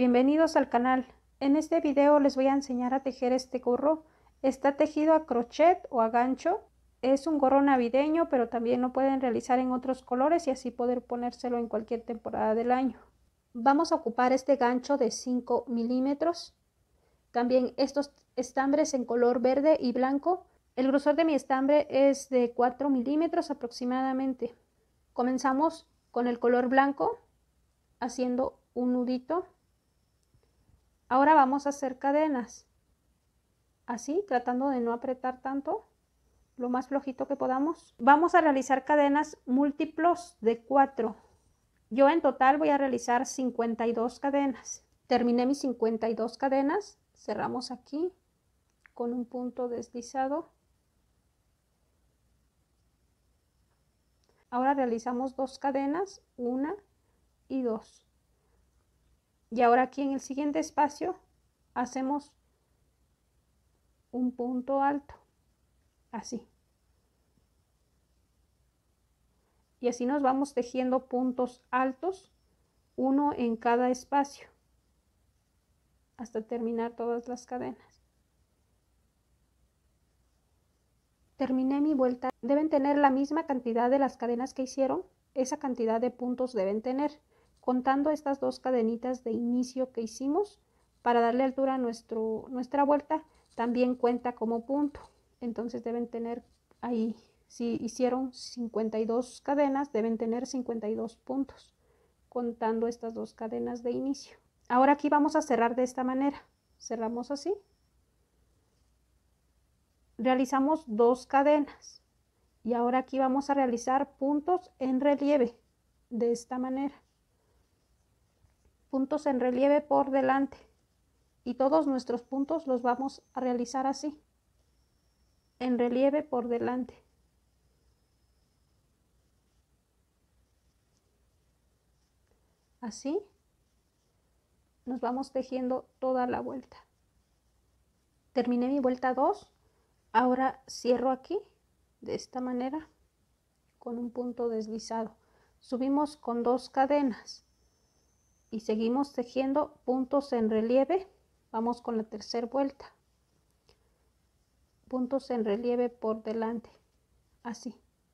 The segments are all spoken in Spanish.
Bienvenidos al canal. En este video les voy a enseñar a tejer este gorro. Está tejido a crochet o a gancho. Es un gorro navideño, pero también lo pueden realizar en otros colores y así poder ponérselo en cualquier temporada del año. Vamos a ocupar este gancho de 5 milímetros. También estos estambres en color verde y blanco. El grosor de mi estambre es de 4 milímetros aproximadamente. Comenzamos con el color blanco haciendo un nudito. Ahora vamos a hacer cadenas, así tratando de no apretar tanto, lo más flojito que podamos. Vamos a realizar cadenas múltiplos de 4. Yo en total voy a realizar 52 cadenas. Terminé mis 52 cadenas, cerramos aquí con un punto deslizado. Ahora realizamos 2 cadenas, 1 y 2. Y ahora aquí en el siguiente espacio hacemos un punto alto, así. Y así nos vamos tejiendo puntos altos, uno en cada espacio, hasta terminar todas las cadenas. Terminé mi vuelta. Deben tener la misma cantidad de las cadenas que hicieron, esa cantidad de puntos deben tener, contando estas 2 cadenitas de inicio que hicimos para darle altura a nuestra vuelta, también cuenta como punto. Entonces deben tener ahí, si hicieron 52 cadenas, deben tener 52 puntos, contando estas 2 cadenas de inicio. Ahora aquí vamos a cerrar de esta manera. Cerramos así. Realizamos 2 cadenas. Y ahora aquí vamos a realizar puntos en relieve, de esta manera. Puntos en relieve por delante. Y todos nuestros puntos los vamos a realizar así, en relieve por delante. Así nos vamos tejiendo toda la vuelta. Terminé mi vuelta 2. Ahora cierro aquí de esta manera con un punto deslizado. Subimos con 2 cadenas y seguimos tejiendo puntos en relieve. Vamos con la tercera vuelta. Puntos en relieve por delante, así.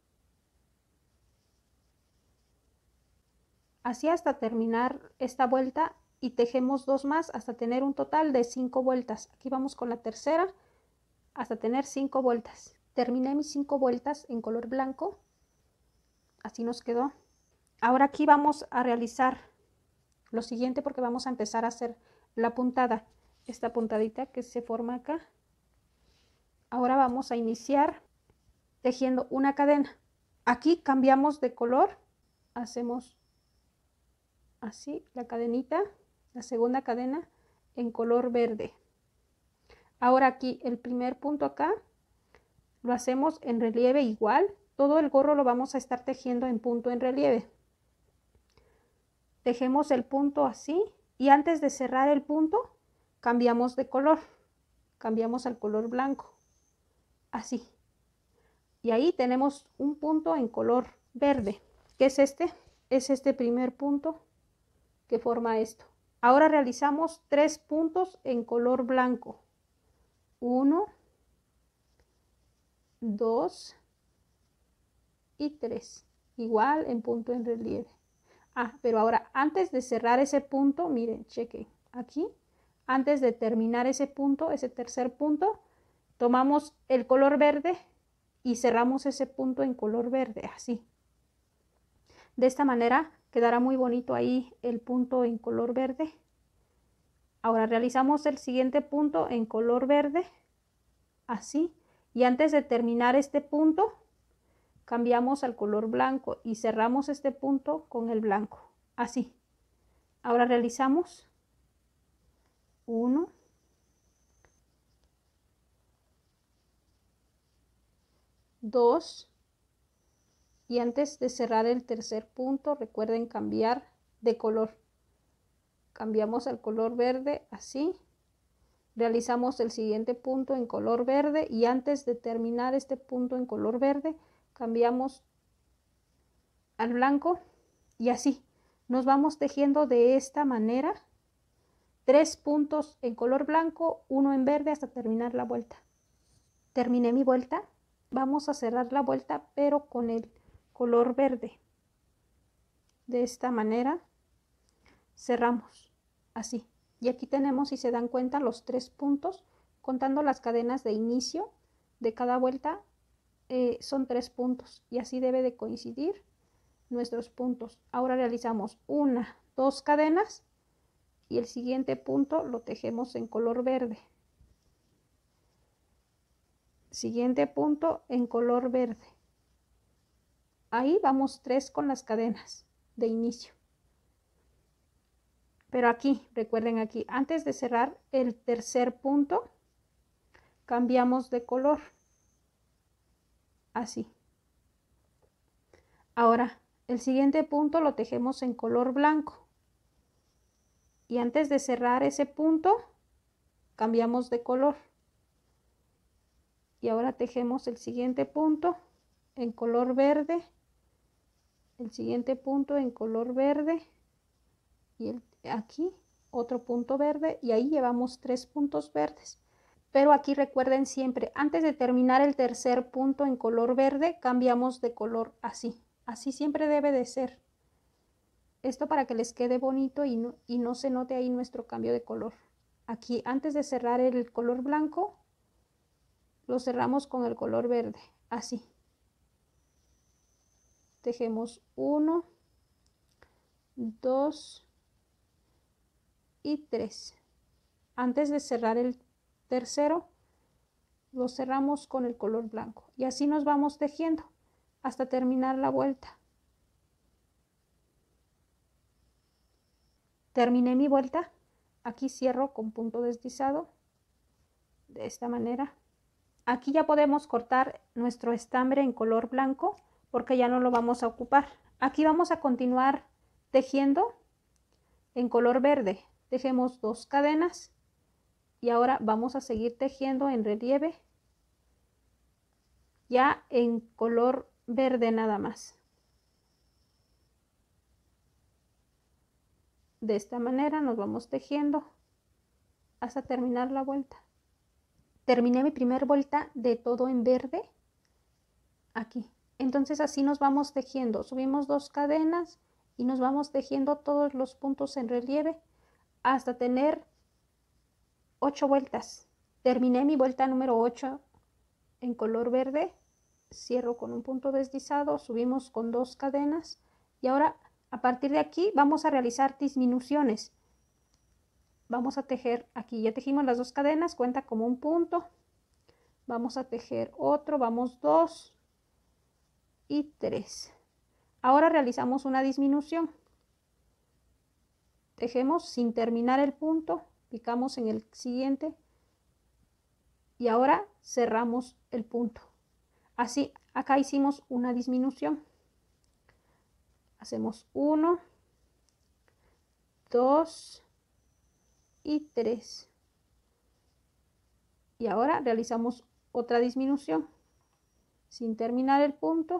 Así hasta terminar esta vuelta y tejemos 2 más hasta tener un total de 5 vueltas. Aquí vamos con la tercera hasta tener 5 vueltas. Terminé mis 5 vueltas en color blanco. Así nos quedó. Ahora aquí vamos a realizar lo siguiente porque vamos a empezar a hacer la puntada. Esta puntadita que se forma acá. Ahora vamos a iniciar tejiendo una cadena. Aquí cambiamos de color. Hacemos así la cadenita, la segunda cadena en color verde. Ahora aquí el primer punto acá lo hacemos en relieve igual. Todo el gorro lo vamos a estar tejiendo en punto en relieve. Tejemos el punto así y antes de cerrar el punto cambiamos de color. Cambiamos al color blanco. Así. Y ahí tenemos un punto en color verde. ¿Qué es este? Es este primer punto que forma esto. Ahora realizamos 3 puntos en color blanco. 1, 2 y 3. Igual en punto en relieve. Pero ahora antes de cerrar ese punto, miren, chequen aquí. Antes de terminar ese punto, ese tercer punto, tomamos el color verde y cerramos ese punto en color verde, así. De esta manera quedará muy bonito ahí el punto en color verde. Ahora realizamos el siguiente punto en color verde, así. Y antes de terminar este punto, cambiamos al color blanco y cerramos este punto con el blanco, así. Ahora realizamos 1, 2 y antes de cerrar el tercer punto recuerden cambiar de color. Cambiamos al color verde, así. Realizamos el siguiente punto en color verde y antes de terminar este punto en color verde cambiamos al blanco y así nos vamos tejiendo de esta manera 3 puntos en color blanco, 1 en verde hasta terminar la vuelta. Terminé mi vuelta. Vamos a cerrar la vuelta pero con el color verde. De esta manera cerramos así. Y aquí tenemos, si se dan cuenta, los 3 puntos, contando las cadenas de inicio de cada vuelta, son 3 puntos y así debe de coincidir nuestros puntos. Ahora realizamos 1, 2 cadenas y el siguiente punto lo tejemos en color verde. Siguiente punto en color verde. Ahí vamos 3 con las cadenas de inicio. Pero aquí, recuerden aquí, antes de cerrar el tercer punto, cambiamos de color. Así. Ahora, el siguiente punto lo tejemos en color blanco. Y antes de cerrar ese punto, cambiamos de color. Y ahora tejemos el siguiente punto en color verde. El siguiente punto en color verde. Y aquí otro punto verde. Y ahí llevamos 3 puntos verdes. Pero aquí recuerden siempre, antes de terminar el tercer punto en color verde, cambiamos de color así. Así siempre debe de ser. Esto para que les quede bonito y no se note ahí nuestro cambio de color. Aquí, antes de cerrar el color blanco, lo cerramos con el color verde. Así. Tejemos 1, 2 y 3. Antes de cerrar el tercero, lo cerramos con el color blanco. Y así nos vamos tejiendo hasta terminar la vuelta. Terminé mi vuelta. Aquí cierro con punto deslizado. De esta manera. Aquí ya podemos cortar nuestro estambre en color blanco porque ya no lo vamos a ocupar. Aquí vamos a continuar tejiendo en color verde. Tejemos 2 cadenas y ahora vamos a seguir tejiendo en relieve ya en color verde nada más. De esta manera nos vamos tejiendo hasta terminar la vuelta. Terminé mi primera vuelta de todo en verde aquí. Entonces así nos vamos tejiendo. Subimos 2 cadenas y nos vamos tejiendo todos los puntos en relieve hasta tener 8 vueltas. Terminé mi vuelta número 8 en color verde. Cierro con un punto deslizado, subimos con 2 cadenas y ahora a partir de aquí vamos a realizar disminuciones. Vamos a tejer aquí, ya tejimos las 2 cadenas, cuenta como un punto. Vamos a tejer otro, vamos 2 y 3. Ahora realizamos una disminución. Tejemos sin terminar el punto, picamos en el siguiente y ahora cerramos el punto. Así, acá hicimos una disminución. Hacemos 1, 2 y 3. Y ahora realizamos otra disminución. Sin terminar el punto.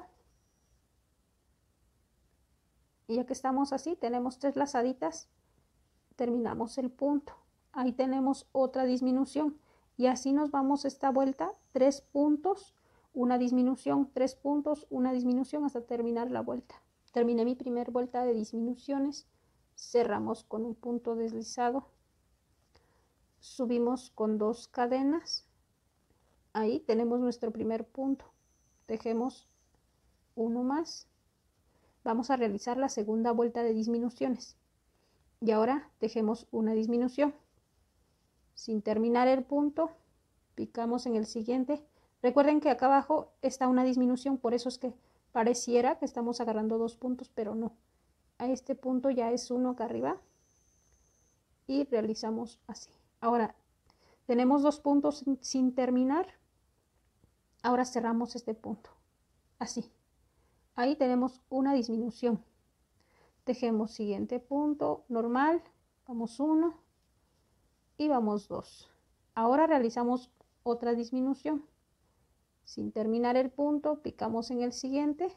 Y ya que estamos así, tenemos 3 lazaditas, terminamos el punto. Ahí tenemos otra disminución. Y así nos vamos esta vuelta, 3 puntos, una disminución, 3 puntos, una disminución hasta terminar la vuelta. Terminé mi primera vuelta de disminuciones, cerramos con un punto deslizado, subimos con 2 cadenas, ahí tenemos nuestro primer punto, tejemos uno más, vamos a realizar la segunda vuelta de disminuciones y ahora tejemos una disminución. Sin terminar el punto, picamos en el siguiente. Recuerden que acá abajo está una disminución, por eso es que pareciera que estamos agarrando 2 puntos, pero no. A este punto ya es uno acá arriba y realizamos así. Ahora tenemos 2 puntos sin terminar. Ahora cerramos este punto, así. Ahí tenemos una disminución. Tejemos siguiente punto normal, vamos 1 y vamos 2. Ahora realizamos otra disminución. Sin terminar el punto, picamos en el siguiente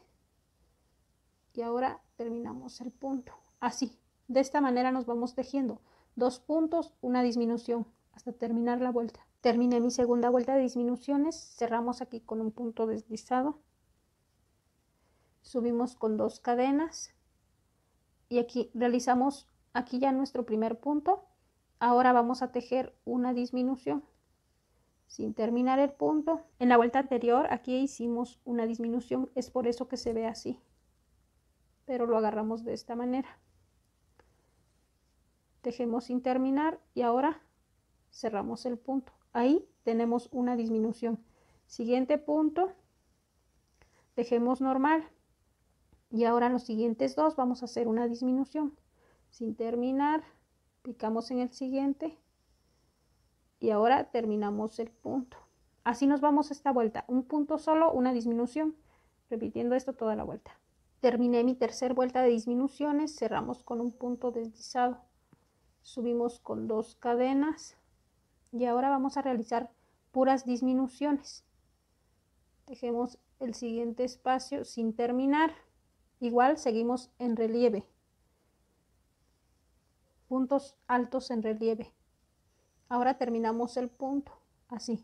y ahora terminamos el punto. Así, de esta manera nos vamos tejiendo 2 puntos, una disminución hasta terminar la vuelta. Terminé mi segunda vuelta de disminuciones, cerramos aquí con un punto deslizado, subimos con 2 cadenas y aquí realizamos aquí ya nuestro primer punto. Ahora vamos a tejer una disminución sin terminar el punto. En la vuelta anterior aquí hicimos una disminución, es por eso que se ve así, pero lo agarramos de esta manera. Tejemos sin terminar y ahora cerramos el punto. Ahí tenemos una disminución. Siguiente punto, tejemos normal y ahora en los siguientes dos vamos a hacer una disminución sin terminar, picamos en el siguiente y ahora terminamos el punto. Así nos vamos esta vuelta, un punto solo, una disminución, repitiendo esto toda la vuelta. Terminé mi tercera vuelta de disminuciones, cerramos con un punto deslizado, subimos con 2 cadenas y ahora vamos a realizar puras disminuciones. Tejemos el siguiente espacio sin terminar, igual seguimos en relieve, puntos altos en relieve. Ahora terminamos el punto así.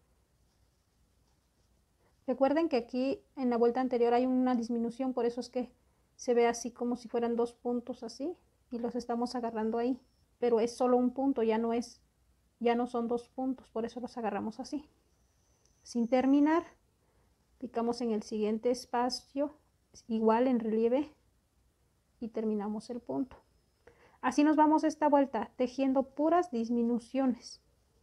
Recuerden que aquí en la vuelta anterior hay una disminución, por eso es que se ve así como si fueran 2 puntos así y los estamos agarrando ahí, pero es solo un punto, ya no son 2 puntos, por eso los agarramos así. Sin terminar, picamos en el siguiente espacio, igual en relieve, y terminamos el punto. Así nos vamos esta vuelta, tejiendo puras disminuciones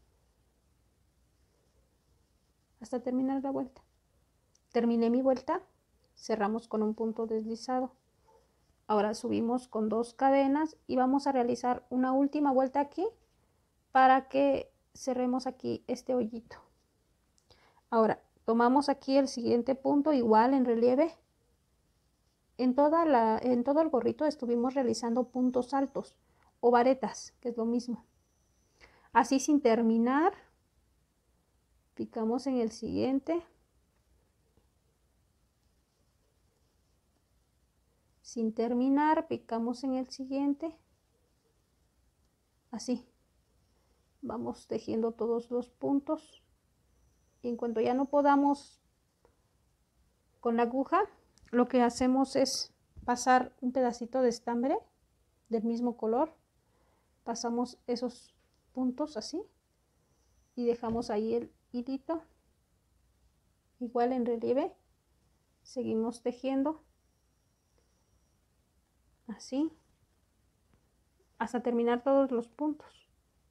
hasta terminar la vuelta. Terminé mi vuelta, cerramos con un punto deslizado. Ahora subimos con 2 cadenas y vamos a realizar una última vuelta aquí para que cerremos aquí este hoyito. Ahora tomamos aquí el siguiente punto, igual en relieve. En todo el gorrito estuvimos realizando puntos altos o varetas, que es lo mismo. Así sin terminar, picamos en el siguiente. Sin terminar, picamos en el siguiente. Así. Vamos tejiendo todos los puntos. Y en cuanto ya no podamos con la aguja, lo que hacemos es pasar un pedacito de estambre del mismo color. Pasamos esos puntos así. Y dejamos ahí el hilito. Igual en relieve. Seguimos tejiendo. Así. Hasta terminar todos los puntos.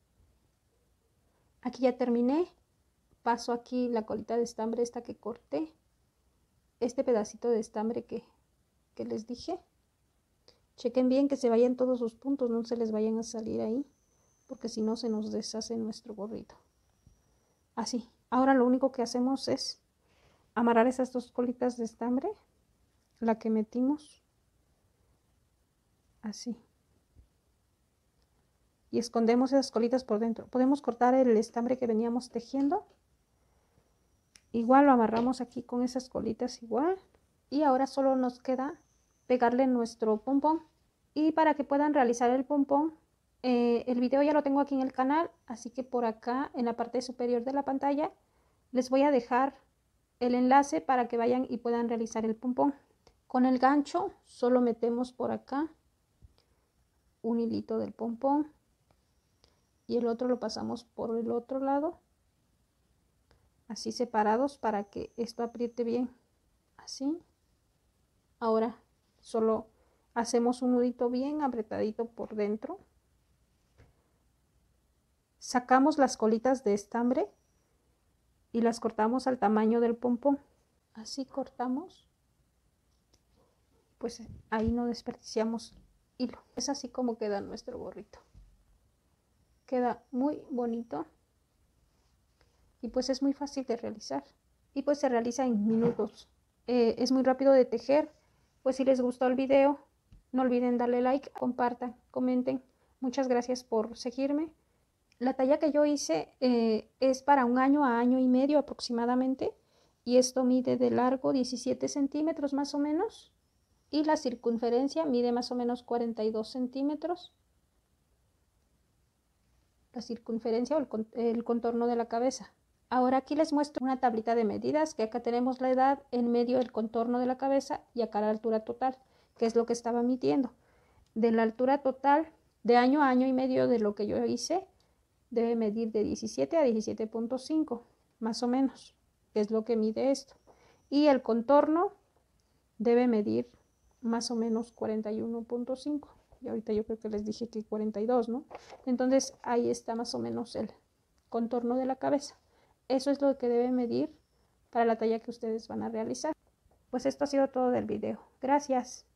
Aquí ya terminé. Paso aquí la colita de estambre esta que corté. Este pedacito de estambre que les dije. Chequen bien que se vayan todos los puntos, no se les vayan a salir ahí, porque si no se nos deshace nuestro gorrito. Así. Ahora lo único que hacemos es amarrar esas 2 colitas de estambre, la que metimos. Así. Y escondemos esas colitas por dentro. Podemos cortar el estambre que veníamos tejiendo. Igual lo amarramos aquí con esas colitas igual. Y ahora solo nos queda pegarle nuestro pompón. Y para que puedan realizar el pompón, el video ya lo tengo aquí en el canal. Así que por acá en la parte superior de la pantalla les voy a dejar el enlace para que vayan y puedan realizar el pompón. Con el gancho solo metemos por acá un hilito del pompón. Y el otro lo pasamos por el otro lado. Así separados para que esto apriete bien. Así. Ahora solo hacemos un nudito bien apretadito por dentro. Sacamos las colitas de estambre y las cortamos al tamaño del pompón. Así cortamos. Pues ahí no desperdiciamos hilo. Es así como queda nuestro gorrito. Queda muy bonito. Y pues es muy fácil de realizar. Y pues se realiza en minutos. Es muy rápido de tejer. Pues si les gustó el video, no olviden darle like, compartan, comenten. Muchas gracias por seguirme. La talla que yo hice es para 1 año a año y medio aproximadamente. Y esto mide de largo 17 centímetros más o menos. Y la circunferencia mide más o menos 42 centímetros. la circunferencia o el contorno de la cabeza. Ahora aquí les muestro una tablita de medidas, que acá tenemos la edad, en medio el contorno de la cabeza y acá la altura total, que es lo que estaba midiendo. De la altura total, de año a año y medio de lo que yo hice, debe medir de 17 a 17.5, más o menos, que es lo que mide esto. Y el contorno debe medir más o menos 41.5. Y ahorita yo creo que les dije que 42, ¿no? Entonces ahí está más o menos el contorno de la cabeza. Eso es lo que debe medir para la talla que ustedes van a realizar. Pues esto ha sido todo del video. Gracias.